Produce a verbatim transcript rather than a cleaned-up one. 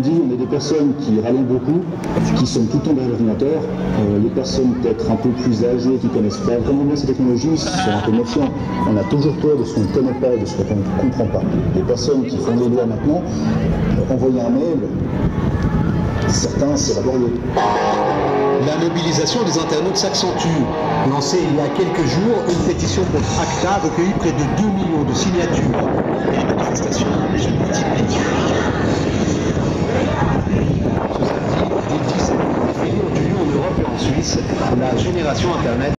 dit, on est des personnes qui râlent beaucoup, qui sont tout le temps derrière l'ordinateur. Euh, les personnes peut-être un peu plus âgées, qui ne connaissent pas vraiment bien ces technologies, sont un peu méfiants. On a toujours peur de ce qu'on ne connaît pas, de ce qu'on ne comprend pas. Les personnes qui font des lois maintenant, euh, envoyer un mail, certains, c'est laborieux. La mobilisation des internautes s'accentue. Lancée il y a quelques jours, une pétition contre ACTA recueillit près de deux millions de signatures. Et les manifestations se multiplient. Ce samedi, dès dix-sept heures, défilé ont eu lieu en Europe et en Suisse. La génération Internet